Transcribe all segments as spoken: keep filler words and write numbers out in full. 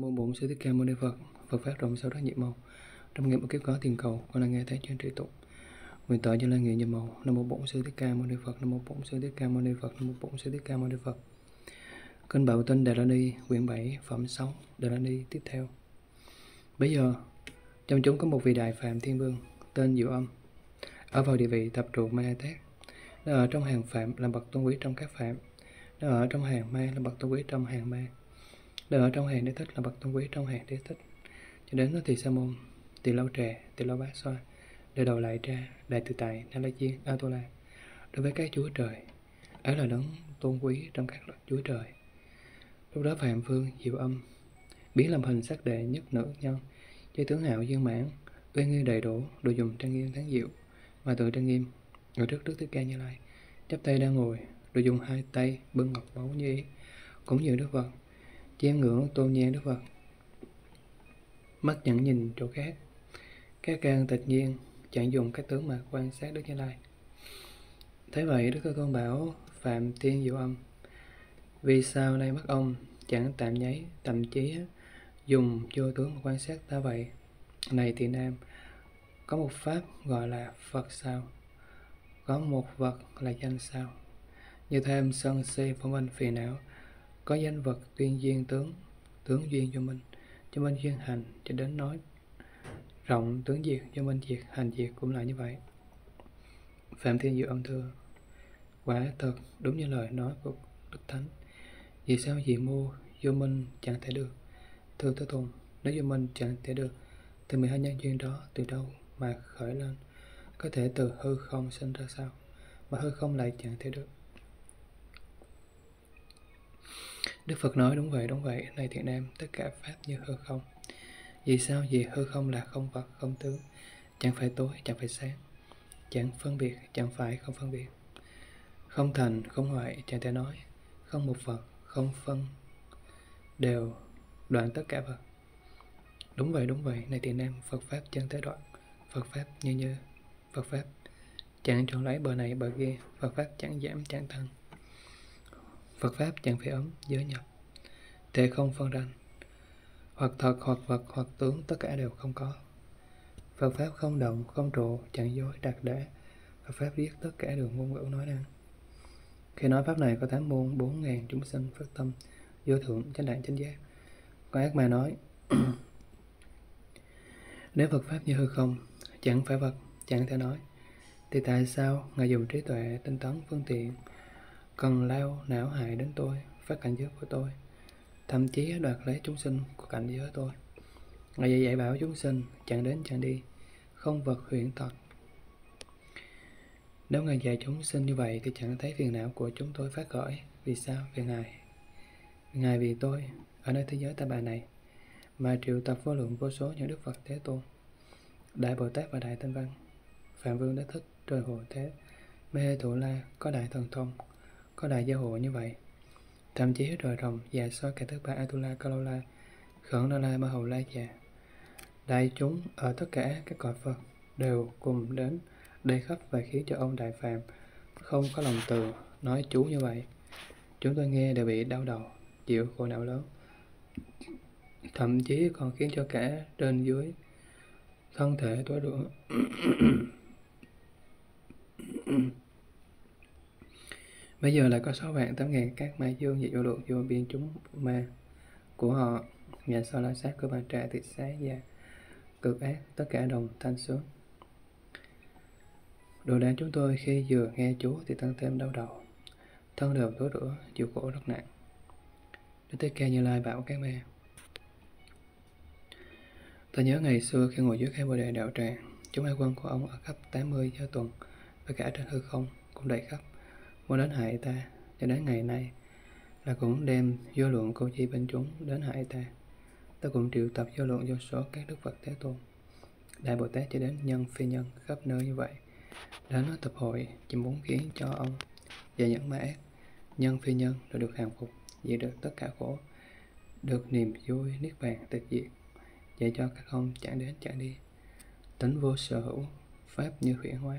Mô Bổn Sư Thích Ca Mâu Ni Phật. Phật pháp rộng sâu rất nhiệm màu. Trong nghiệp một kiếp có tiền cầu, con là nghe thấy trên trí tụng. Nguyện tội Như Lai nguyện nhiệm màu. Nam Mô Bổn Sư Thích Ca Mâu Ni Phật. Nam Mô Bổn Sư Thích Ca Mâu Ni Phật. Nam Mô Bổn Sư Thích Ca Mâu Ni Phật. Kinh Bảo Tinh Đà La Ni, quyển bảy, phẩm sáu, Đà La Ni tiếp theo. Bây giờ, trong chúng có một vị đại phạm thiên vương tên Diệu Âm, ở vào địa vị thập trụ Ma Tát. Nó ở trong hàng phạm là bậc tôn quý trong các phạm. Nó ở trong hàng ma là bậc tôn quý trong hàng ma. Nó ở trong hàng đế thích là bậc tôn quý trong hàng đế thích. Cho đến nó thì sa môn, tỳ lâu trà, tỳ lâu bát xoa, đời đầu lại tra, đại tự tại, na la chiên, a tô la. Đối với các chúa trời, ấy là đấng tôn quý trong các chúa trời. Lúc đó Phạm Vương Diệu Âm biến làm hình sắc đệ nhất nữ nhân, chơi tướng hạo viên mãn, uy nghi đầy đủ, đồ dùng trang nghiêm tháng diệu, mà tự trang nghiêm ở trước Đức Thích Ca Như Lai, chắp tay đang ngồi, đồ dùng hai tay bưng ngọc báu như ý, cũng như Đức Phật, chiêm ngưỡng tôn nhang Đức Phật, mắt chẳng nhìn chỗ khác. Các can tịch nhiên chẳng dùng các tướng mà quan sát Đức Như Lai. Thế vậy Đức Thế Tôn bảo Phạm Thiên Diệu Âm: vì sao nay mắt ông chẳng tạm nháy, thậm chí dùng vô tướng mà quan sát ta vậy? Này Tỳ Nam, có một pháp gọi là Phật sao? Có một vật là danh sao? Như thêm sân si phong minh phiền não, có danh vật tuyên duyên tướng, tướng duyên cho mình, cho mình duyên hành, cho đến nói rộng tướng diệt, cho mình diệt, hành diệt cũng là như vậy. Phạm Thiên Diệu Âm thưa: quả thật đúng như lời nói của Đức Thánh. Vì sao dị mô vô minh chẳng thể được? Thưa Thế Tôn, nếu vô minh chẳng thể được, thì mười hai nhân duyên đó từ đâu mà khởi lên? Có thể từ hư không sinh ra sao? Mà hư không lại chẳng thể được. Đức Phật nói: đúng vậy, đúng vậy, này Thiện Nam, tất cả pháp như hư không. Vì sao? Vì hư không là không vật, không tướng, chẳng phải tối, chẳng phải sáng, chẳng phân biệt, chẳng phải không phân biệt, không thành, không hoại, chẳng thể nói, không một vật, không phân, đều đoạn tất cả vật. Đúng vậy, đúng vậy, này Thiện Nam, Phật pháp chân thế đoạn, Phật pháp như như, Phật pháp chẳng chọn lấy bờ này bờ kia, Phật pháp chẳng giảm chẳng tăng, Phật pháp chẳng phải ấm giới nhập, thể không phân ranh, hoặc thật hoặc vật hoặc tướng, tất cả đều không có. Phật pháp không động không trụ, chẳng dối đặc để, Phật pháp biết tất cả đều ngôn ngữ nói năng. Khi nói pháp này có tám môn bốn ngàn chúng sinh phát tâm vô thượng chánh đẳng chánh giác. Có ác ma nói: nếu Phật pháp như hư không, chẳng phải vật, chẳng thể nói, thì tại sao Ngài dùng trí tuệ tinh tấn phương tiện cần lao não hại đến tôi, phát cảnh giới của tôi, thậm chí đoạt lấy chúng sinh của cảnh giới tôi? Ngài dạy, dạy bảo chúng sinh chẳng đến chẳng đi, không vật huyễn thật. Nếu Ngài dạy chúng sinh như vậy thì chẳng thấy phiền não của chúng tôi phát khởi. Vì sao? Vì Ngài. Ngài vì tôi, ở nơi thế giới ta bà này, mà triệu tập vô lượng vô số những Đức Phật Thế Tôn, Đại Bồ Tát và Đại Tinh Văn, Phạm Vương Đế Thích, Trời Hộ Thế, Mê Hê Thủ La, có Đại Thần Thông, có Đại Gia Hộ như vậy. Thậm chí trời rồng, già soi cả thứ ba Atula, Kalola, Khẩn Na La, Ma Hầu La Già, đại chúng ở tất cả các cõi Phật đều cùng đến đây khắp và khiến cho ông Đại Phạm không có lòng từ nói chú như vậy. Chúng tôi nghe đều bị đau đầu, chịu khổ não lớn, thậm chí còn khiến cho cả trên dưới thân thể tối rửa. Bây giờ lại có sáu vạn tám ngàn các ma dương và vô lượng vô biên chúng ma của họ, nhà so la sát, cơ ba trà, thị xá, già, cực ác, tất cả đồng thanh sướng. Đồ đàn chúng tôi khi vừa nghe chú thì tăng thêm đau đầu, thân đều tối rửa, chịu khổ rất nặng. Đức Thích Ca Như Lai bảo các ma: ta nhớ ngày xưa khi ngồi dưới Khai Bồ Đề đạo tràng, chúng hai quân của ông ở khắp tám mươi giới tuần và cả trên hư không cũng đầy khắp, muốn đến hại ta. Cho đến ngày nay là cũng đem vô lượng câu chi bên chúng đến hại ta. Ta cũng triệu tập vô lượng vô số các Đức Phật Thế Tôn, Đại Bồ Tát cho đến nhân phi nhân khắp nơi như vậy, đến nó tập hội chỉ muốn khiến cho ông và những ma ác nhân phi nhân đều được hàng phục, diệt được tất cả khổ, được niềm vui niết bàn tịch diệt, dạy cho các ông chẳng đến chẳng đi, tính vô sở hữu, pháp như huyễn hóa.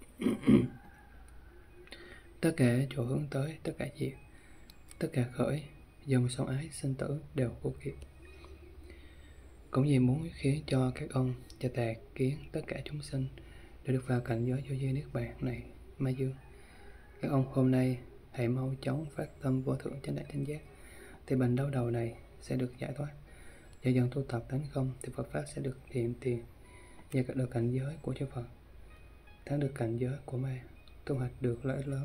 Tất cả chỗ hướng tới, tất cả diệt, tất cả khởi, dòng sông ái sinh tử đều vô kiệt. cũng như muốn khiến cho các ông và tà kiến tất cả chúng sinh để được vào cảnh giới vô vi niết bàn này. Ma Dương, các ông hôm nay hãy mau chóng phát tâm vô thượng chánh đẳng chánh giác, thì bệnh đau đầu này sẽ được giải thoát. Dần dần tu tập tánh không thì Phật pháp sẽ được hiện tiền, và được cảnh giới của chư Phật, thắng được cảnh giới của ma, thu hoạch được lợi ích lớn.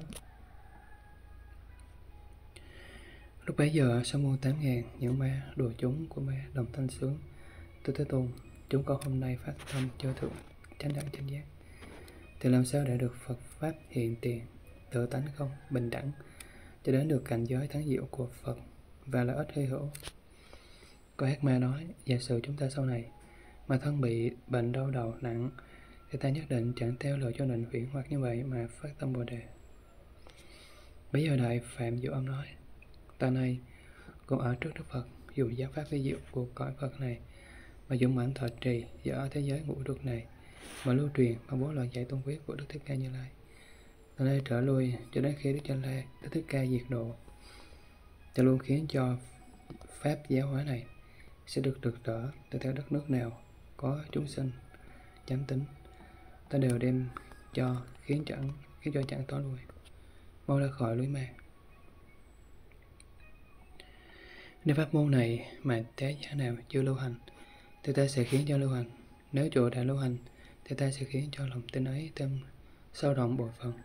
Lúc bấy giờ sau muôn tám ngàn những ma đùa chúng của ma đồng thanh sướng: Tôi Thế Tôn, chúng con hôm nay phát tâm vô thượng chánh đẳng chánh giác, thì làm sao để được Phật pháp hiện tiền, tự tánh không bình đẳng, cho đến được cảnh giới thắng diệu của Phật và lợi ích hy hữu. Có ác ma nói: giả sử chúng ta sau này mà thân bị bệnh đau đầu nặng, thì ta nhất định chẳng theo lời cho định huyễn hoặc như vậy mà phát tâm Bồ Đề. Bây giờ Đại Phạm Diệu Âm nói: ta nay cũng ở trước Đức Phật, dù giáo pháp vi diệu của cõi Phật này mà dũng mãnh thọ trì, và ở thế giới ngũ được này mà lưu truyền bằng bốn lời dạy tôn quyết của Đức Thích Ca Như Lai. Từ đây trở lui cho đến khi Đức Chánh Lai, Đức Thích Ca diệt độ, ta luôn khiến cho pháp giáo hóa này sẽ được rực rỡ từ theo đất nước nào có chúng sinh chánh tín, ta đều đem cho khiến chẳng khiến cho chẳng tối lui, mau ra khỏi lưới ma. Nếu pháp môn này mà thế giá nào chưa lưu hành, thì ta sẽ khiến cho lưu hành. Nếu chỗ đã lưu hành, thì ta sẽ khiến cho lòng tin ấy thêm sâu rộng bội phần.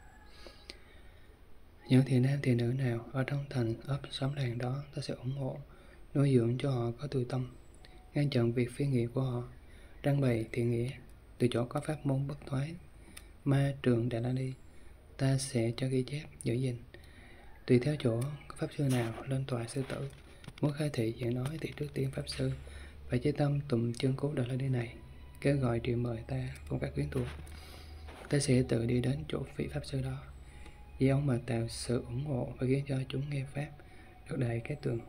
Những thiện nam thiện nữ nào ở trong thành ấp xóm làng đó, ta sẽ ủng hộ, nuôi dưỡng cho họ có từ tâm, ngăn chặn việc phi nghĩa của họ, đăng bày thiện nghĩa. Từ chỗ có pháp môn bất thoái, ma trường Đà La Ni, ta sẽ cho ghi chép giữ gìn. Tùy theo chỗ có pháp sư nào lên tòa sư tử, muốn khai thị giảng nói, thì trước tiên pháp sư phải chế tâm tụng chân cú Đà La Ni này, kêu gọi triệu mời ta cùng các quyến thuộc. Ta sẽ tự đi đến chỗ vị pháp sư đó, vì ông mà tạo sự ủng hộ và khiến cho chúng nghe pháp được đầy cái tường.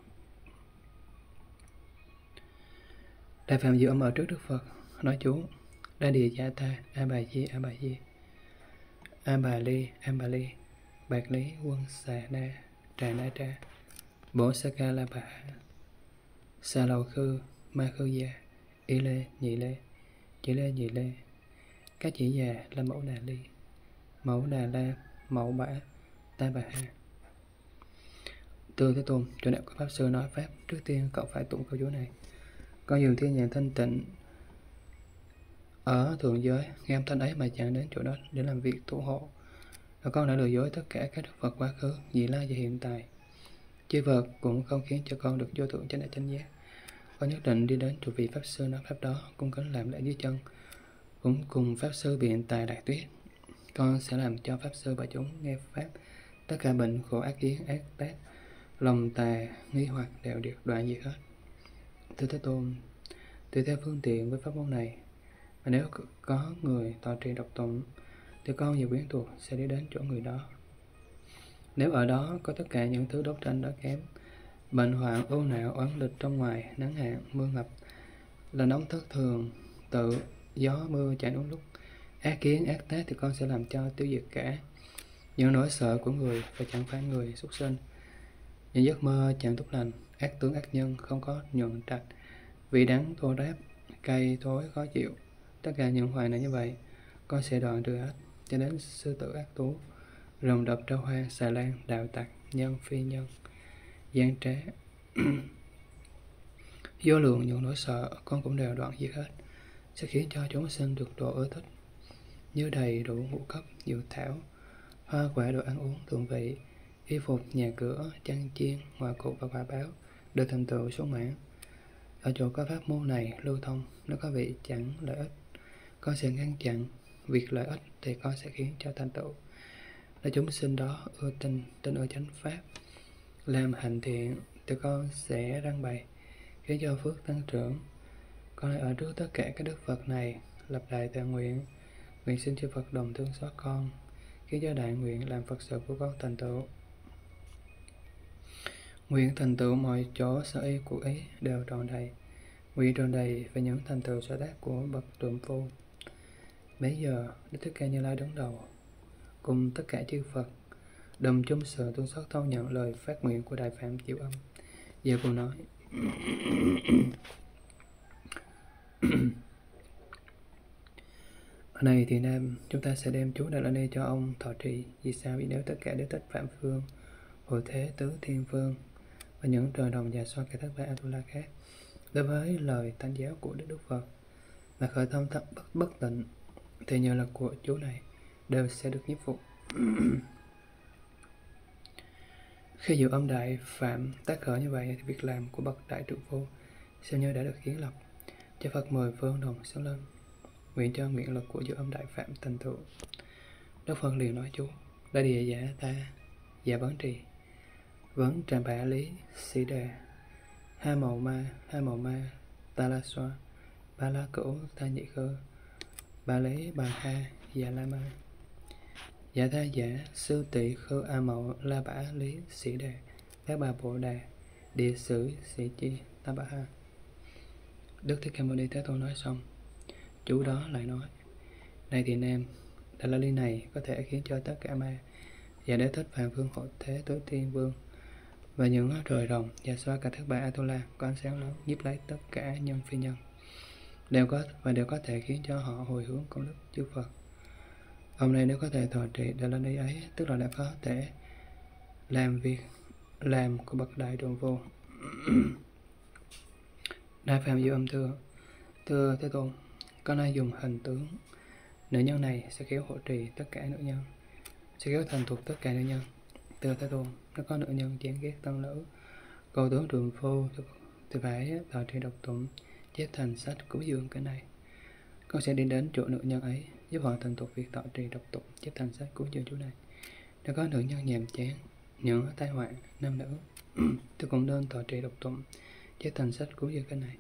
Đại Phạm Diệu Âm ở trước Đức Phật nói chú: Đa Địa Gia Ta A Bà Di A Bà Di, A Bà Ly A Bà Ly, Bạc Lý Quân Xà Na Trà Na Tra, Bổ Sa Ca La Bà, Xà Lầu Khư Ma Khư Gia, Y Lê Nhị Lê, Chỉ Lê Nhị Lê, Các Chỉ Già La Mẫu Đà Ly, Mẫu Đà La Mẫu Bả Ta Bà Ha. Từ Thế Tôn, chỗ nào có pháp sư nói pháp, trước tiên cậu phải tụng câu chú này: con dường thiên nhãn thanh tịnh ở thượng giới, nghe âm thanh ấy mà chẳng đến chỗ đó để làm việc thủ hộ. Và con đã lừa dối tất cả các đức Phật quá khứ, vị lai và hiện tại. Chư Phật cũng không khiến cho con được vô thượng chánh đẳng chánh giác. Con nhất định đi đến chỗ vị pháp sư nói pháp đó, cung kính làm lễ dưới chân, cũng cùng pháp sư biện tài đại tuyết. Con sẽ làm cho pháp sư và chúng nghe pháp, tất cả bệnh khổ ác kiến ác tác, lòng tà nghi hoặc đều được đoạn diệt hết. Thưa Thế Tôn, tùy theo phương tiện với pháp môn này, mà nếu có người tọa trì độc tụng, thì con và quyến thuộc sẽ đi đến chỗ người đó. Nếu ở đó có tất cả những thứ đấu tranh đó kém, bệnh hoạn, ưu não, oán địch trong ngoài, nắng hạn, mưa ngập, là nóng thất thường, tự, gió, mưa chạy đúng lúc, ác kiến, ác tác, thì con sẽ làm cho tiêu diệt cả. Những nỗi sợ của người và chẳng phải người súc sinh, những giấc mơ chẳng tốt lành, ác tướng ác nhân không có nhuận trạch, vị đắng thô ráp, cay thối khó chịu, tất cả những hoài này như vậy, con sẽ đoạn trừ hết, cho đến sư tử ác tú, rồng độc trâu hoa, xà lan, đạo tặc, nhân phi nhân, gian trá, vô lượng những nỗi sợ, con cũng đều đoạn diệt hết, sẽ khiến cho chúng sinh được độ ưa thích, như đầy đủ ngũ cấp, dược thảo, hoa quả, đồ ăn uống thượng vị, y phục, nhà cửa, chăn chiên, hoa cục và quả báo được thành tựu sung mãn. Ở chỗ có pháp môn này lưu thông, nếu có vị chẳng lợi ích, con sẽ ngăn chặn việc lợi ích, thì con sẽ khiến cho thành tựu. Nếu chúng sinh đó ưa tin, tin ưa chánh pháp, làm hành thiện, thì con sẽ răng bày, khiến cho phước tăng trưởng. Con hãy ở trước tất cả các đức Phật này, lập đại tạng nguyện, nguyện xin chư Phật đồng thương xót con, khiến cho đại nguyện làm Phật sự của con thành tựu. Nguyện thành tựu mọi chỗ sở y của ý đều tròn đầy, nguyện tròn đầy về những thành tựu sở tác của bậc trượng phu. Bấy giờ Đức Thích Ca Như Lai đứng đầu, cùng tất cả chư Phật đồng chung sự thương xót thâu nhận lời phát nguyện của Đại Phạm Diệu Âm. Giờ cùng nói: Ở này thì Nam, chúng ta sẽ đem chú Đà La Ni cho ông thọ trì. Vì sao? Vì nếu tất cả đều thích Phạm Phương, Hộ Thế, Tứ Thiên Vương và những trời đồng và so cả thất bại Atula khác, đối với lời thánh giáo của Đức Đức Phật mà khởi thông thất bất, bất tịnh, thì nhờ lực của chú này đều sẽ được nhiếp phục. Khi dự âm đại phạm tác khởi như vậy thì việc làm của bậc đại trượng phu xem như đã được kiến lập. Cho Phật mời phương đồng sáng lên, nguyện cho nguyện lực của dự âm đại phạm thành tựu. Đức Phật liền nói chú: Đại địa giả ta giả vấn trì vấn trà bả lý sĩ đề hai màu ma hai màu ma ta la xoa ba la cửu ta nhị khơ ba lấy bà ha giả la ma giả tha giả sư tỷ khơ a mậu la bả lý sĩ đề các bà bộ đà địa sử sĩ chi ta bả ha. Đức Thích Ca Mâu Ni Thế Tôn nói xong, chú đó lại nói: Này thì Nam, Đà La Ni này có thể khiến cho tất cả ma và đế thích Phạm Phương, Hộ Thế, Tứ Thiên Vương và những trời rồng và xoa cả thất bại Atula có ánh sáng lớn nhiếp lấy tất cả nhân phi nhân đều có và đều có thể khiến cho họ hồi hướng công đức chư Phật. Hôm nay nếu có thể thọ trì Đà La Ni ấy, tức là đã có thể làm việc làm của bậc đại trượng phu. Đại Phạm Diệu Âm thưa: Thưa Thế Tôn, con nay dùng hình tướng nữ nhân này sẽ khéo hộ trì tất cả nữ nhân, sẽ khéo thành thuộc tất cả nữ nhân. Thưa Thế Tôn, nếu có nữ nhân chán ghét tân nữ, cầu tướng trượng phu thì phải thọ trì độc tụng chép thành sách cúng dường cái này. Con sẽ đi đến chỗ nữ nhân ấy, giúp họ thành thuộc việc thọ trì độc tụng chép thành sách cúng dường chú này. Nếu có nữ nhân nhàm chán, những tai họa nam nữ, thì cũng nên thọ trì độc tụng chép thành sách cúng dường cái này.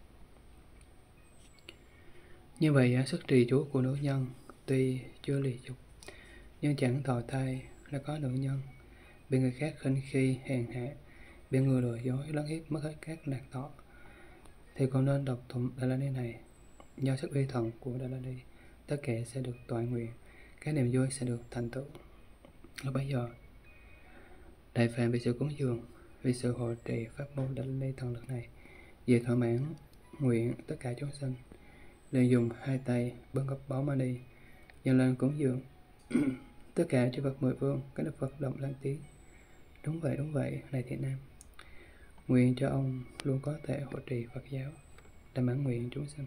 Như vậy, sức trì chú của nữ nhân tuy chưa lì dục, nhưng chẳng thọ thai là có nữ nhân bị người khác khinh khi hèn hạ, bị người lừa dối lấn hiếp mất hết các lạc thọ, thì còn nên đọc tụng Đà La Ni này. Do sức uy thần của Đà La Ni, tất cả sẽ được tọa nguyện, các niềm vui sẽ được thành tựu. Lúc bấy giờ, đại phạm vì sự cúng dường, vì sự hộ trì pháp môn Đà La Ni thần lực này, về thỏa mãn nguyện tất cả chúng sinh, liền dùng hai tay bưng ngọc báu mani dâng lên cúng dường. Tất cả chư Phật mười phương, các đức Phật động lên tiếng: Đúng vậy, đúng vậy, này Thiện Nam. Nguyện cho ông luôn có thể hộ trì Phật giáo, đảm mãn nguyện chúng sinh.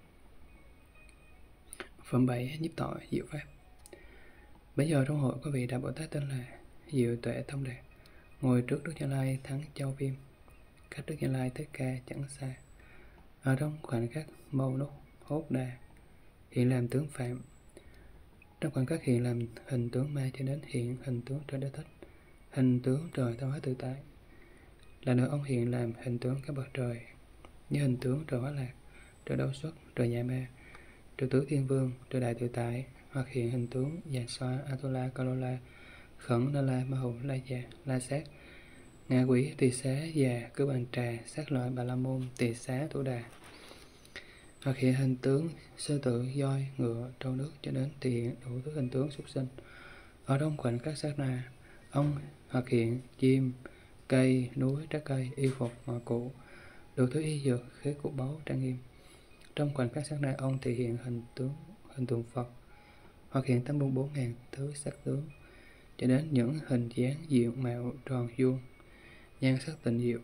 Phẩm bảy. Nhiếp tội diệu pháp. Bây giờ trong hội có vị Đại Bồ Tát tên là Diệu Tuệ Thông Đạt, ngồi trước Đức Như Lai thắng châu viêm, cách Đức Như Lai Thích Ca chẳng xa. Ở trong khoảnh khắc mâu nốt hốt đà hiện làm tướng phạm, trong khoảnh khắc hiện làm hình tướng ma cho đến hiện hình tướng trời đế thích, hình tướng trời tạo hóa tự tại. Là nữa ông hiện làm hình tướng các bậc trời, như hình tướng trời hóa lạc, trời đau xuất, trời nhạ ma, trời tứ thiên vương, trời đại tự tại, hoặc hiện hình tướng già xoa, Atula, Kalola, Khẩn, Na La, Ma Hù, La Già, La Sát, ngạ quỷ, tỳ xá, già, cứ bàn trà, sát loại, Bà La Môn, tỳ xá, Thủ Đà, hoặc hiện hình tướng sư tử, voi, ngựa, trâu nước cho đến thì hiện đủ thứ hình tướng súc sinh. Ở trong khoảnh khắc sát na, ông hoặc hiện chim, cây, núi, trái cây, y phục, ngọ cụ, đủ thứ y dược, khế cụ báu, trang nghiêm. Trong khoảnh khắc sát na, ông thể hiện hình tướng hình tượng Phật, hoặc hiện tám mươi bốn ngàn thứ sắc tướng, cho đến những hình dáng diện mạo tròn vuông, nhan sắc tình diệu.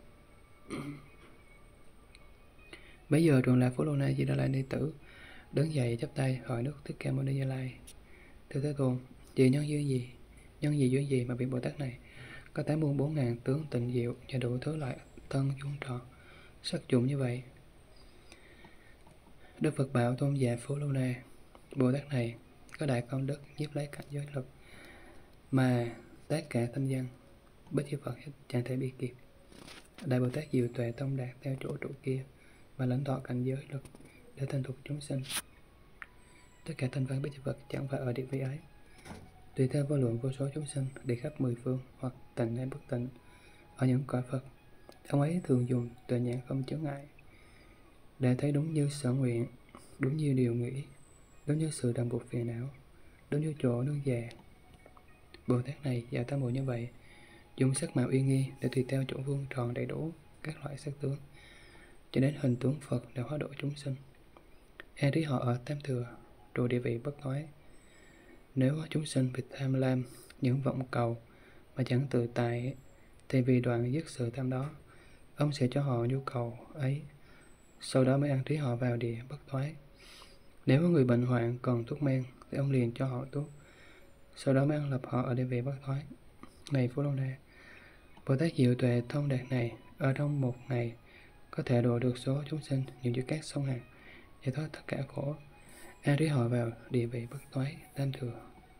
Bây giờ Trường Lạc Phổ Lô Na Di Đà La Ni Tử đứng dậy chắp tay hỏi Đức Thích Ca Mâu Ni Như Lai: Thưa Thế Tôn, vì nhân duyên gì, nhân gì duyên gì mà vị Bồ Tát này có tám mươi bốn ngàn tướng tịnh diệu và đủ thứ loại thân vuông tròn sắc dụng như vậy? Đức Phật bảo Tôn giả Phổ Lô Na: Bồ Tát này có đại công đức nhiếp lấy cảnh giới lực mà tất cả thanh dân bất chư Phật chẳng thể bị kịp. Đại Bồ Tát Diệu Tuệ Thông Đạt theo chỗ trụ kia và lãnh thọ cảnh giới lực để thành thục chúng sinh. Tất cả thanh văn bất chư Phật chẳng phải ở địa vị ấy, tùy theo vô lượng vô số chúng sinh đi khắp mười phương hoặc tịnh hay bất tịnh ở những cõi Phật. Ông ấy thường dùng tuệ nhãn không chướng ngại để thấy đúng như sở nguyện, đúng như điều nghĩ, đúng như sự ràng buộc phiền não, đúng như chỗ nương già. Bồ Tát này vào tam muội như vậy, dùng sắc mạo uy nghi để tùy theo chỗ vuông tròn đầy đủ các loại sắc tướng, cho đến hình tướng Phật để hóa độ chúng sinh. an trí họ ở tam thừa, trụ địa vị bất thoái. Nếu chúng sinh vì tham lam những vọng cầu mà chẳng tự tại, thì vì đoạn dứt sự tham đó, ông sẽ cho họ nhu cầu ấy, sau đó mới an trí họ vào địa bất thoái. Nếu người bệnh hoạn còn thuốc men, thì ông liền cho họ thuốc, sau đó mới an lập họ ở địa vị bất thoái. Này Phú Lô Na, Bồ Tát Diệu Tuệ thông đạt này ở trong một ngày có thể độ được số chúng sinh nhiều như các sông hàng, giải thoát tất cả khổ, an trí họ vào địa vị bất thoái tam thừa.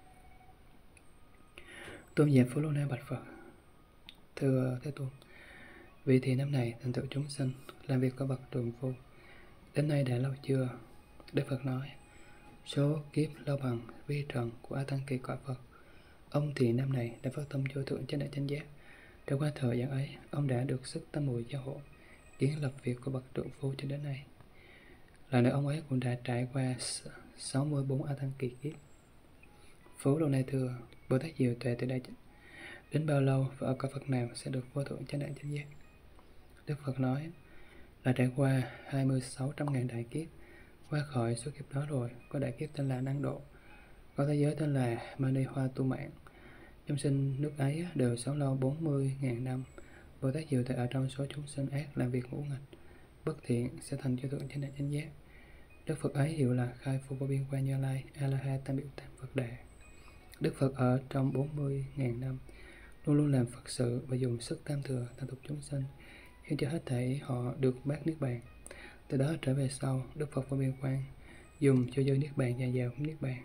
Tôn giả Phú Lô Na bạch Phật: Thưa Thế Tôn, vì thì năm này thành tựu chúng sinh làm việc có bậc trường phu đến nay đã lâu chưa? Đức Phật nói: Số kiếp lâu bằng vi trần của A Tăng Kỳ cõi Phật. Ông thì năm này đã phát tâm vô thượng chánh đại chánh giác. Trải qua thời gian ấy, ông đã được sức tâm mùi gia hộ, kiến lập việc của bậc trượng phu cho đến nay. Là nữa ông ấy cũng đã trải qua sáu mươi bốn A Tăng Kỳ kiếp. Phú Lô Na thưa: Bồ Tát Diệu Tuệ từ đây đến bao lâu và ở cõi Phật nào sẽ được vô thượng chánh đại chánh giác? Đức Phật nói: Là trải qua hai mươi sáu trăm ngàn đại kiếp. Qua khỏi số kiếp đó rồi, có đại kiếp tên là Năng Độ, có thế giới tên là Mani Hoa Tu Mạng. Chúng sinh nước ấy đều sống lâu bốn mươi ngàn năm. Bồ Tát Diệu Tuệ ở trong số chúng sinh ác làm việc ngũ nghịch, bất thiện sẽ thành vô thượng chánh đại chánh giác. Đức Phật ấy hiệu là Khai Phu Vô Biên Quan Như Lai, A La Ha Tam Biểu Tam Phật Đà. Đức Phật ở trong bốn mươi ngàn năm luôn luôn làm Phật sự và dùng sức tam thừa thành tục chúng sinh, khiến cho hết thảy họ được bát niết bàn. Từ đó trở về sau, Đức Phật Vô Biên Quan dùng cho dư niết bàn và giàu niết bàn.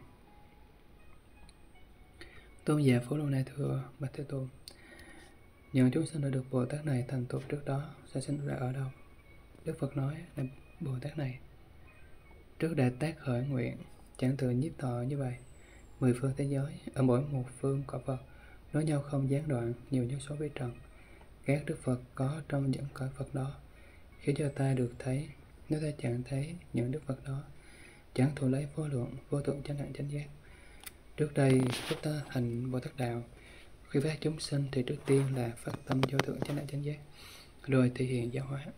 Tôn giả Phú Lô Na thưa: Bạch Thế Tôn, những chúng sinh đã được Bồ Tát này thành tục trước đó sẽ sinh ra ở đâu? Đức Phật nói là Bồ Tát này trước đã tác khởi nguyện chẳng tự nhiếp thọ như vậy, mười phương thế giới ở mỗi một phương cõi Phật nối nhau không gián đoạn, nhiều như số vi trần. Các Đức Phật có trong những cõi Phật đó, khiến cho ta được thấy. Nếu ta chẳng thấy những Đức Phật đó, chẳng thụ lấy vô lượng vô thượng chánh đẳng chánh giác. Trước đây lúc ta hành Bồ Tát đạo, khi phát chúng sinh thì trước tiên là phát tâm vô thượng chánh đẳng chánh giác, rồi thể hiện giáo hóa.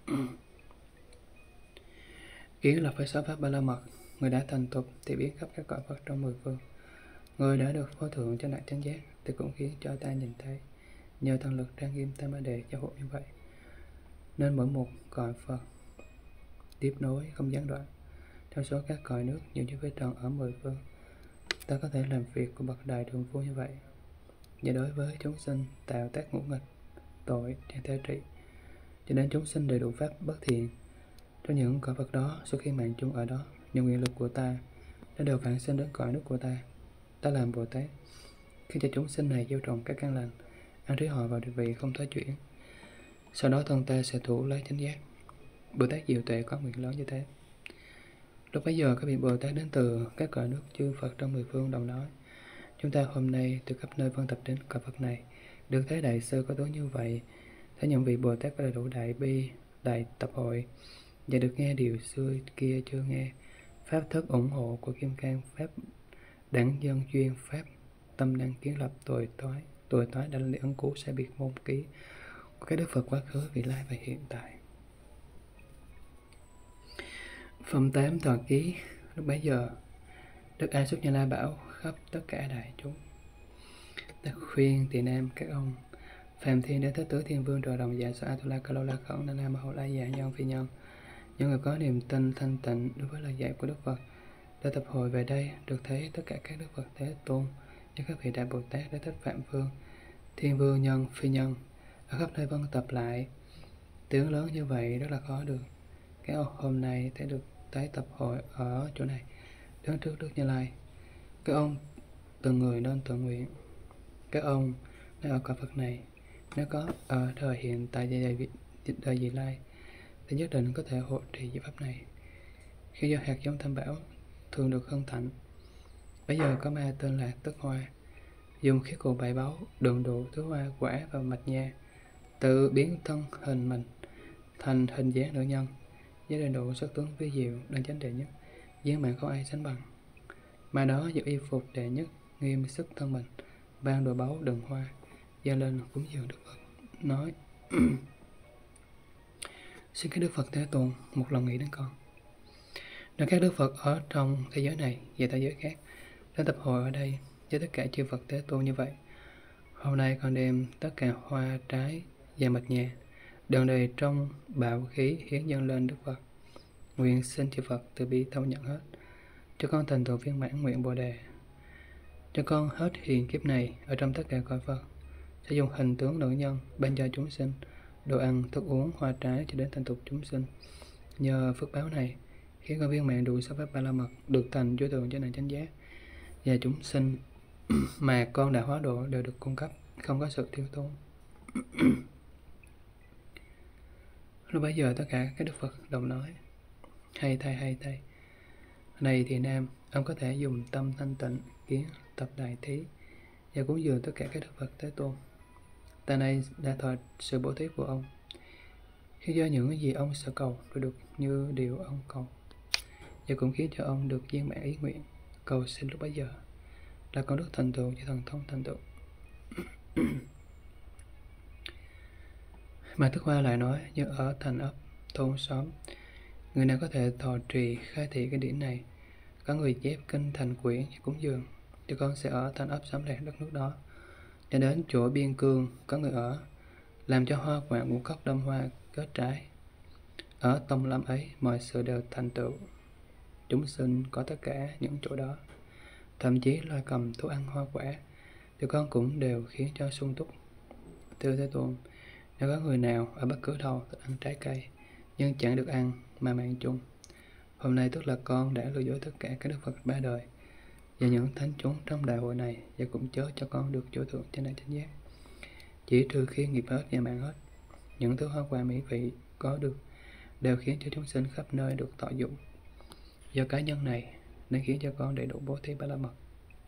Kiến lập với sáu pháp ba la mật, người đã thành tục thì biến khắp các cõi Phật trong mười phương. Người đã được vô thượng chánh đẳng chánh giác thì cũng khiến cho ta nhìn thấy, nhờ thần lực trang nghiêm tam ba đề giáo hộ như vậy, nên mỗi một cõi Phật tiếp nối không gián đoạn. Trong số các cõi nước nhiều như vết tròn ở mười phương, ta có thể làm việc của bậc đại trường phu như vậy. Và đối với chúng sinh tạo tác ngũ nghịch, tội đang theo trị, cho nên chúng sinh đầy đủ pháp bất thiện. Trong những cõi Phật đó, sau khi mạng chung ở đó, những nguyện lực của ta đã đều phản sinh đến cõi nước của ta. Ta làm Bồ Tát, khi cho chúng sinh này gieo trồng các căn lành, an trí họ vào địa vị không thoái chuyển. Sau đó thân ta sẽ thủ lấy chánh giác. Bồ Tát Diệu Tuệ có nguyện lớn như thế. Lúc bấy giờ các vị Bồ Tát đến từ các cõi nước chư Phật trong mười phương đồng nói: Chúng ta hôm nay từ khắp nơi vân tập đến cõi Phật này, được thấy đại sư có tướng như vậy, thấy những vị Bồ Tát có đầy đủ đại bi, đại tập hội, và được nghe điều xưa kia chưa nghe, pháp thức ủng hộ của Kim Cang, pháp đẳng dân duyên, pháp tâm năng kiến lập tội toái, tội toái đã là ấn cứu sẽ biệt môn ký của các Đức Phật quá khứ, vị lai và hiện tại. Phẩm tám Thọ Ký. Lúc bấy giờ, Đức A Xuất Như Lai bảo khắp tất cả đại chúng: Ta khuyên tỳ nam các ông, Phạm Thiên Đế Thế Tứ Thiên Vương Trò Đồng Dạ Sa Atula Ca Lô La Khẩn Na La Ma Hậu La Dạ Nhân Phi Nhân, những người có niềm tin thanh tịnh đối với lời dạy của Đức Phật, đã tập hội về đây, được thấy tất cả các Đức Phật Thế Tôn như các vị Đại Bồ Tát Đế Thích Phạm Vương, Thiên Vương Nhân Phi Nhân ở khắp nơi vân tập lại. Tướng lớn như vậy rất là khó được. Các ông hôm nay sẽ được tái tập hội ở chỗ này, đứng trước Đức Như Lai. Các ông từng người nên tự nguyện. Các ông đang ở cõi Phật này, nếu có ở thời hiện tại đời, đời vị lai, thì nhất định có thể hộ trì diệu pháp này. Khi do hạt giống tam bảo thường được hân thạnh, bây giờ có ma tên là Tức Hoa, dùng khí cụ bảy báu đựng đủ thứ hoa quả và mạch nha, tự biến thân hình mình thành hình dáng nữ nhân, với đầy đủ sắc tướng vi diệu đang chánh đệ nhất, dáng mạng không ai sánh bằng. Mà đó giữ y phục đệ nhất, nghiêm sức thân mình, ban đồ báu đựng hoa, dâng lên cúng dường Đức Phật, nói: Xin cái Đức Phật Thế Tôn một lần nghĩ đến con. Nên các đức Phật ở trong thế giới này và thế giới khác đã tập hội ở đây với tất cả chư Phật Thế Tôn như vậy. Hôm nay con đem tất cả hoa, trái và mật nhà đựng đầy trong bảo khí hiến dâng lên Đức Phật. Nguyện xin chư Phật từ bi thâu nhận hết, cho con thành tựu viên mãn nguyện Bồ đề. Cho con hết hiền kiếp này ở trong tất cả cõi Phật sẽ dùng hình tướng nữ nhân ban cho chúng sinh đồ ăn, thức uống, hoa trái cho đến thành tục chúng sinh. Nhờ phước báo này khiến con viên mãn đủ sáu pháp ba la mật được thành vô thượng chánh đẳng chánh giác, và chúng sinh mà con đã hóa độ đều được cung cấp, không có sự thiếu thốn. Lúc bấy giờ tất cả các đức Phật đồng nói: hay thay, hay thay. Này thì Nam, ông có thể dùng tâm thanh tịnh kiến tập đại thí và cúng dường tất cả các đức Phật Thế Tôn. Ta này đã thọ sự bố thí của ông, khiến cho những gì ông sở cầu đều được như điều ông cầu, và cũng khiến cho ông được viên mãn ý nguyện cầu xin lúc bấy giờ, là con đức thành tựu và thần thông thành tựu. Mà Thức Hoa lại nói: như ở thành ấp, thôn xóm, người nào có thể thọ trì khai thị cái điển này, có người chép kinh thành quyển cúng dường, cho con sẽ ở thành ấp xóm làng đất nước đó. Cho đến chỗ biên cương có người ở, làm cho hoa quả ngũ cốc đâm hoa kết trái. Ở tông lâm ấy mọi sự đều thành tựu. Chúng sinh có tất cả những chỗ đó, thậm chí là cầm thú ăn hoa quả, thì con cũng đều khiến cho sung túc. Thưa Thế Tôn, nếu có người nào ở bất cứ đâu thích ăn trái cây nhưng chẳng được ăn mà mạng chung, hôm nay tức là con đã lừa dối tất cả các đức Phật ba đời và những thánh chúng trong đại hội này, và cũng chớ cho con được vô thượng chánh đẳng chánh giác, chỉ trừ khi nghiệp hết và mạng hết. Những thứ hoa quả mỹ vị có được đều khiến cho chúng sinh khắp nơi được thọ dụng. Do cá nhân này nên khiến cho con đầy đủ bố thí ba la mật.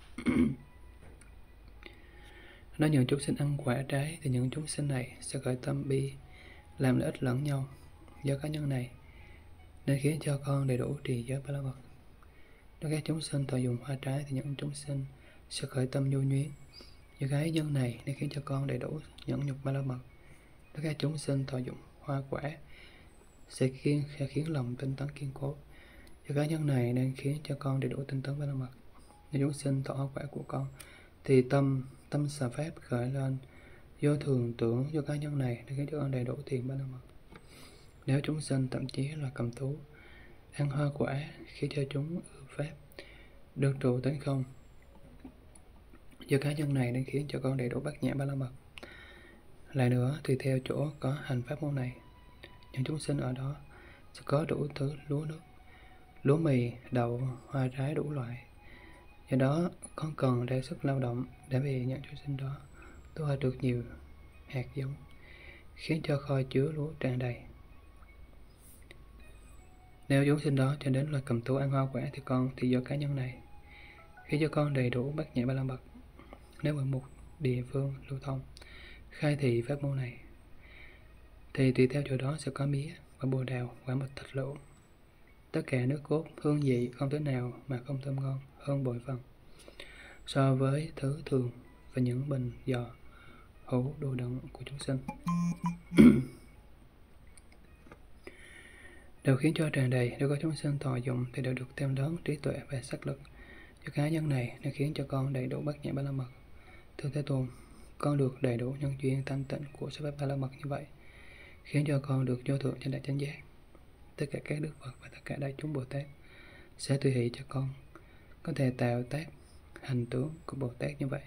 Nếu những chúng sinh ăn quả trái thì những chúng sinh này sẽ khởi tâm bi làm lợi ích lẫn nhau. Do cá nhân này nên khiến cho con đầy đủ trì giới ba la mật. Nếu các chúng sinh thọ dụng hoa trái thì những chúng sinh sẽ khởi tâm nhu nhuyến. Do cái nhân này nên khiến cho con đầy đủ nhẫn nhục ba la mật. Nếu các chúng sinh thọ dụng hoa quả sẽ khiến, sẽ khiến lòng tinh tấn kiên cố. Do cá nhân này nên khiến cho con đầy đủ tinh tấn ba la mật. Nếu chúng sinh thọ hoa quả của con thì tâm tâm xà pháp khởi lên vô thường tưởng. Do cá nhân này nên khiến cho con đầy đủ thiền ba la mật. Nếu chúng sinh thậm chí là cầm thú ăn hoa quả khiến cho chúng ưa pháp được trụ tấn không. Do cá nhân này nên khiến cho con đầy đủ bát nhã ba la mật. Lại nữa, tùy theo chỗ có hành pháp môn này, những chúng sinh ở đó sẽ có đủ thứ lúa nước, lúa mì, đậu, hoa trái đủ loại. Do đó, con cần ra sức lao động để vì những chúng sinh đó thu hoạch được nhiều hạt giống, khiến cho kho chứa lúa tràn đầy. Nếu chúng sinh đó cho đến là cầm thú ăn hoa quả thì con thì do cá nhân này khiến cho con đầy đủ bát nhã ba la mật. Nếu ở một địa phương lưu thông khai thị pháp môn này thì tùy theo chỗ đó sẽ có mía và bồ đào, quả mật, thạch lựu. Tất cả nước cốt hương vị không thể nào mà không thơm ngon hơn bội phần so với thứ thường và những bình giò hũ đồ đựng của chúng sinh. Đều khiến cho tràn đầy. Nếu có chúng sinh thọ dụng thì đều được thêm lớn trí tuệ và sắc lực. Cho cá nhân này nó khiến cho con đầy đủ bát nhã ba la mật. Thưa Thế Tôn, con được đầy đủ nhân duyên thanh tịnh của sáu pháp ba la mật như vậy, khiến cho con được vô thượng chánh đẳng chánh giác. Tất cả các đức Phật và tất cả đại chúng Bồ Tát sẽ tùy hỷ cho con có thể tạo tác hành tướng của Bồ Tát như vậy.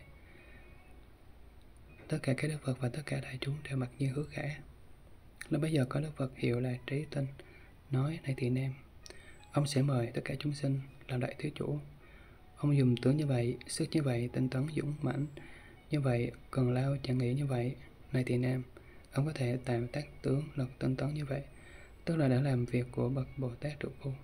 Tất cả các đức Phật và tất cả đại chúng đều mặc nhiên hứa khả. Lúc bây giờ có đức Phật hiệu là Trí Tinh nói: này Tỳ Nam, ông sẽ mời tất cả chúng sinh làm đại thiếu chủ. Ông dùng tướng như vậy, sức như vậy, tinh tấn dũng mãnh như vậy, cần lao chẳng nghĩ như vậy. Này Tỳ Nam, ông có thể tạo tác tướng lực tinh tấn như vậy, tức là đã làm việc của bậc Bồ Tát trụ phu.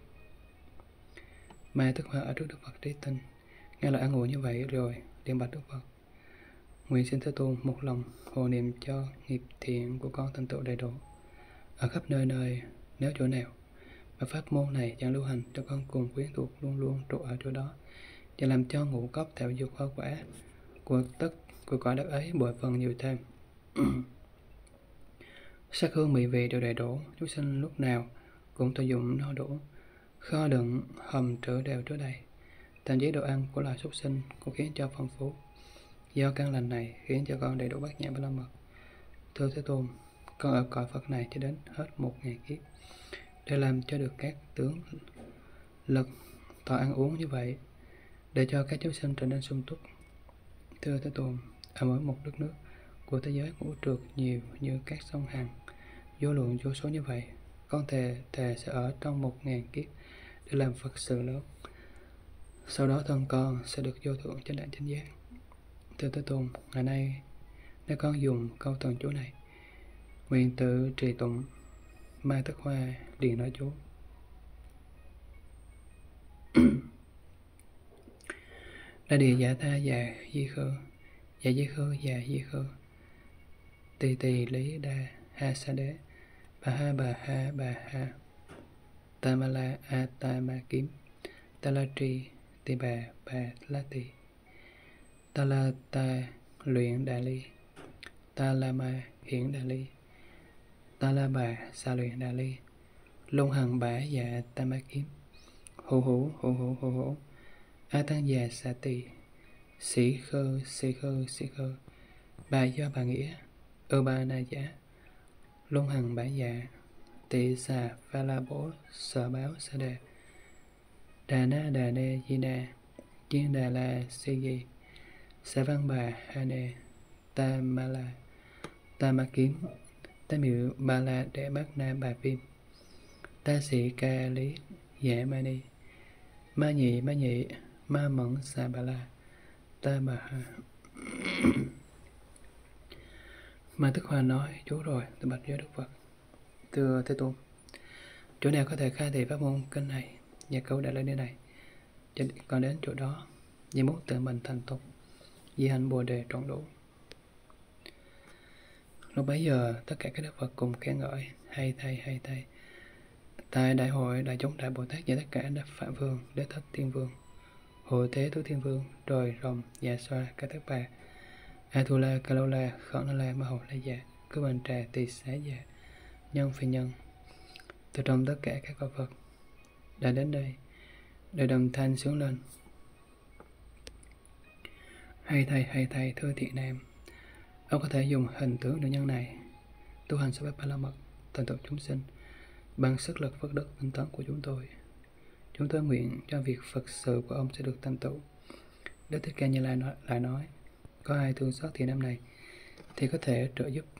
Mà Thức Hoa ở trước Đức Phật Trí Tinh nghe lời ăn uống như vậy rồi liền bạch Đức Phật: nguyện xin Thế Tôn một lòng hộ niệm cho nghiệp thiện của con thành tựu đầy đủ ở khắp nơi nơi. Nếu chỗ nào mà pháp môn này chẳng lưu hành, cho con cùng quyến thuộc luôn luôn trụ ở chỗ đó, và làm cho ngũ cốc thảo dược hoa quả của tất của cõi đất ấy bội phần nhiều thêm. Sắc hương mỹ vị đều đầy đủ, chúng sinh lúc nào cũng thọ dụng no đủ. Kho đựng hầm trữ đều chứa đầy, thậm chí đồ ăn của loài súc sinh cũng khiến cho phong phú. Do căn lành này khiến cho con đầy đủ bát nhã ba la mật. Thưa Thế Tôn, con ở cõi Phật này cho đến hết một ngàn kiếp để làm cho được các tướng lực thọ ăn uống như vậy, để cho các chúng sinh trở nên sung túc. Thưa Thế Tôn, ở mỗi một đất nước của thế giới cũng trượt nhiều như các sông Hằng, vô lượng vô số như vậy. Con thề thề sẽ ở trong một ngàn kiếp để làm Phật sự lớn. Sau đó thân con sẽ được vô thượng chánh đẳng chánh giác. Thưa Thế Tôn, ngày nay nếu con dùng câu thần chú này, nguyện tự trì tụng, Mai Tất Hoa liền nói chú. Đa địa giả tha già di khơ, giả di khơ già di khơ, tỳ tỳ lý đa ha sa đế, bà ha bà ha bà ha, ta ma la a ta ma kiếm, ta la tri tỳ bà bà la tỳ, ta la ta luyện đà ly, ta la ma hiển đà ly, ta la bà sa luyện đà ly, lông hằng bả dạ ta ma kiếm, hữu hữu hữu hữu hữu hữu, a tăng già sa tỳ, sĩ khơ sĩ khơ sĩ khơ, bà do bà nghĩa, ơ ba na giả, lông hằng bả dạ, tỳ xà pha la bố sở báo sa đề, đà na đà nê di đà, chiên đà la si di, sa văn bà ha nê, ta ma la, ta ma kiếm, ta miệu ba la đệ bát na bà phim, ta sĩ ca lý dạ ma ni, ma nhị ma nhị, ma mẫn xà bà la, ta bà ha. Mai Tức Hoa nói chú rồi, tôi bạch với Đức Phật. Thưa Thế Tôn, chỗ nào có thể khai thị pháp môn kinh này và câu đã lên đây này, còn đến chỗ đó vì muốn tự mình thành tục, di hành bồ đề trọn đủ. Lúc bấy giờ tất cả các Đức Phật cùng khen ngợi, hay thay hay thay. Tại đại hội đại chúng đại Bồ Tát và tất cả Đại Phạm Vương, Đế Thích Thiên Vương, Hội Thế Tứ Thiên Vương, rồi rồng Dạ Xoa Ca Tất Bà, Atula Kalola Khẩn Na La Ma Hầu La Dạ, Cứ Bình Trà Tỳ Xá Dạ, Nhân Phi Nhân, từ trong tất cả các cõi Phật đã đến đây để đồng thanh sướng lên. Hay thầy hay thầy thưa thiện nam, ông có thể dùng hình tướng nữ nhân này tu hành sáu bát ba la mật, thành tựu chúng sinh bằng sức lực phước đức tinh tấn của chúng tôi. Chúng tôi nguyện cho việc Phật sự của ông sẽ được thành tựu. Đức Thích Ca Như Lai nói, lại nói, có ai thương xót thiện nam này thì có thể trợ giúp